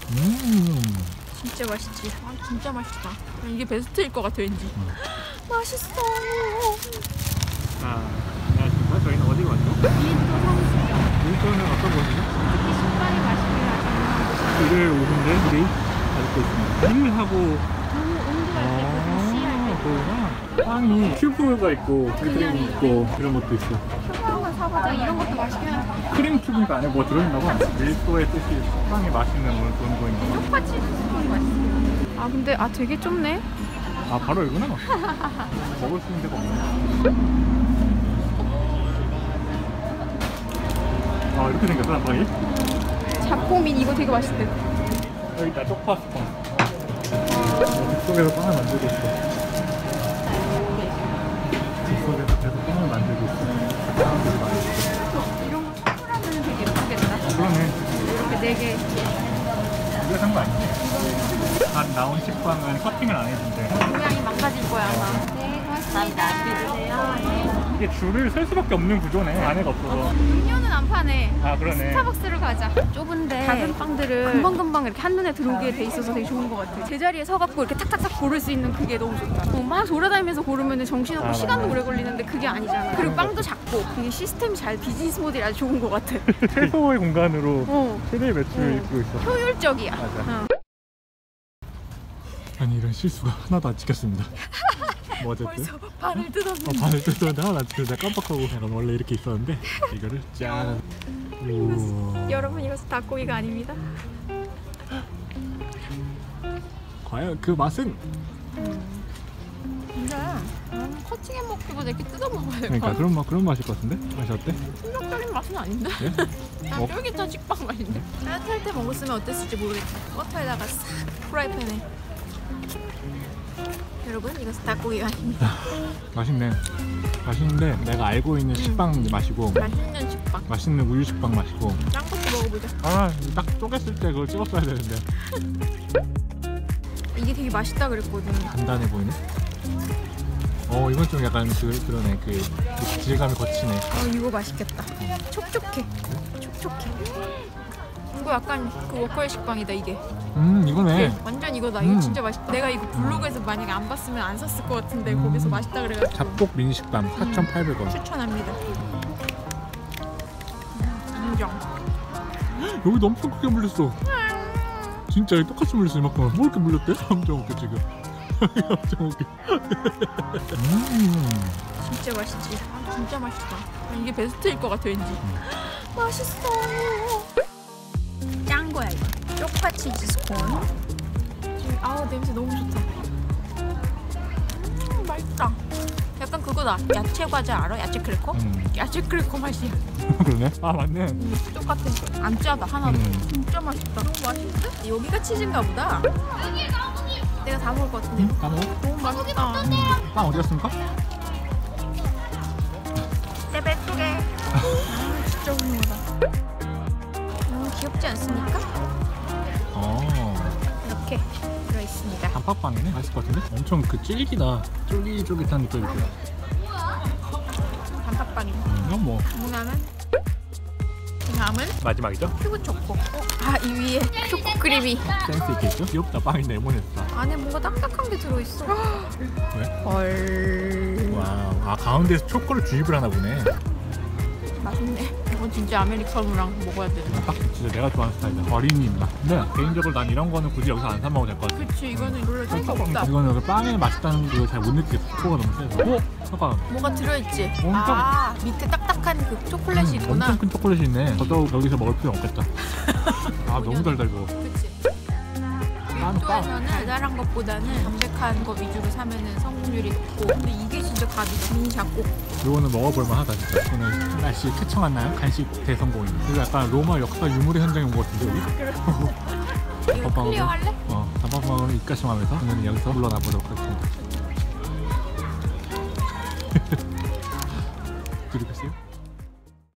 진짜 맛있지? 아 진짜 맛있다. 이게 베스트일 것 같아 왠지. 맛있어. 자, 안녕하십니까. 저희는 어디 왔죠? 밀도 성수점. 밀도는 어떤 곳이죠? 특히 식빵이 맛있게 하시는 곳이 일요일 오후인데 물이 맑고 있습니다. 일하고 너무 온도가 이렇게 시할 때 거구나. 빵이 큐브가 있고 크림이 있고 이런 것도 있어. 큐브 한번 사보자. 이런 것도 맛있게 하는 크림 큐브가 안에 뭐 들어있나 봐. 밀도의 뜻이 빵이 맛있는 오늘 그런 거인 거. 쪽파 치즈 스콘이 맛있어. 아 근데 되게 좁네. 아 바로 이구나. 먹을 수 있는 데가 없네. 아 이렇게 생겼어 빵이? 잡고민 이거 되게 맛있대. 여기 있다 쪽파 스콘. 속에서 빵을 만들고 있어. 속에서 계속 빵을 만들고 있어. 사람들이 많이 있어. 이런 거 선물하면 되게 예쁘겠다. 그러네. 이렇게 4개. 우리가 산 거 아니지? 갓 나온 식빵은 커팅을 안 해준대. 모양이 망가질 거야 아마. 네 고맙습니다. 드세요. 이게 줄을 설 수밖에 없는 구조네. 안에가 없어서. 음료는 안 파네. 아 그러네. 스타벅스를 가자. 좁은데 작은 빵들을 금방금방 이렇게 한눈에 들어오게 돼 있어서 되게 좋은 것 같아. 제자리에 서갖고 이렇게 탁탁탁 고를 수 있는 그게 너무 좋다. 막 돌아다니면서 고르면 정신없고 시간도 맞네. 오래 걸리는데 그게 아니잖아. 그리고 빵도 작고 이게 시스템이 잘 비즈니스 모델이 아주 좋은 것 같아. 최소의 공간으로 최대의 매출을 이끌고 있어. 효율적이야. 맞아. 아니 이런 실수가 하나도 안 찍혔습니다. 뭐 어쨌든 벌써 발을 뜯었는데. 반을 뜯었는데 하나도 안 찍혔는데 깜빡하고 약간 원래 이렇게 있었는데 이거를 짠. 여러분 이것은 닭고기가 아닙니다. 과연 그 맛은? 근데 커팅해 먹기보다 이렇게 뜯어 먹어야 될 것 그러니까 같아. 그런 맛일 것 같은데? 맛이 어때? 충격적인 맛은 아닌데? 예? 쫄깃한 식빵 맛인데? 따뜻할 때 먹었으면 어땠을지 모르겠다. 버터에다가 싹 프라이팬에. 여러분 이것은 닭고기가 아닙니다. 맛있네. 맛있는데 내가 알고 있는 식빵 맛이고 맛있는 식빵. 맛있는 우유 식빵 맛이고. 딴 것도 먹어보자. 딱 쪼갰을 때 그걸 찍었어야 되는데. 이게 되게 맛있다 그랬거든. 단단해 보이네. 이건 좀 약간 그러네. 그 질감이 거치네. 이거 맛있겠다. 촉촉해. 촉촉해. 이거 약간 그 워커힐 식빵이다 이게. 이거네. 완전 이거다. 이거 진짜 맛있다. 내가 이거 블로그에서 만약에 안 봤으면 안 샀을 것 같은데 거기서 맛있다 그래가지고 잡곡 미니식빵 4,800원. 추천합니다. 인정. 여기도 엄청 크게 물렸어. 진짜 여기 똑같이 물렸어 이만큼. 뭐 이렇게 물렸대? 엄청 웃겨 지금. 엄청 웃겨. 진짜 맛있지? 아 진짜 맛있다. 이게 베스트일 것 같아 왠지. 맛있어. 짠 거야 이거. 쪽파 치즈 스콘. 아우 냄새 너무 좋다. 맛있다. 약간 그거다. 야채 과자 알아? 야채 크래커? 야채 크래커 맛이야. 그러네. 아 맞네. 똑같아. 안 짜다 하나도. 진짜 맛있다. 너무 맛있는데? 여기가 치즈인가 보다. 내가 다 먹을 것 같은데. 다 먹어? 너무 맛있다. 빵 어디 갔습니까? 내 뱃속에. 진짜 훌륭하다. 너무 귀엽지 않습니까? 이렇게 들어있습니다. 단팥빵이네. 맛있을 것 같은데? 엄청 그 쫄깃이다. 쫄깃쫄깃한 느낌이 들어. 단팥빵이네. 이건 뭐 다음은 마지막이죠? 큐브 초코. 이 위에 초코 크림이. 센스 있겠죠? 귀엽다. 빵이 네모냈다. 안에 뭔가 딱딱한 게 들어있어. 왜? 헐. 와우. 가운데에서 초코를 주입을 하나 보네. 맛있네. 이건 진짜 아메리카노랑 먹어야 돼. 딱 진짜 내가 좋아하는 스타일이다. 어린이 맛. 근데 개인적으로 난 이런 거는 굳이 여기서 안 사 먹어도 될 것 같아. 그치 이거는 별로 차이가 없다. 이거는 그 빵에 맛있다는 거 잘 못 느끼겠어. 초코가 너무 세서. 잠깐. 뭐가 들어있지? 엄청- 밑에 딱딱한 그 초콜릿이 있구나. 엄청 큰 초콜릿이 있네. 더더욱 여기서 먹을 필요 없겠다. 너무 달다 이거. 그치? 빵. 밀도에서는 달달한 것보다는 담백한 거 위주로 사면은 성분율이 높고. 근데 이게 진짜 답이다. 미니 작곡. 이거는 먹어볼만 하다 진짜. 오늘 날씨 쾌청한 간식 대성공입니다. 이거 약간 로마 역사 유물의 현장에 온 것 같은데 여기? 이거 클리어 할래? 단팥빵으로 입가심하면서 오늘 여기서 물러나 보도록 하겠습니다. 들으겠어요?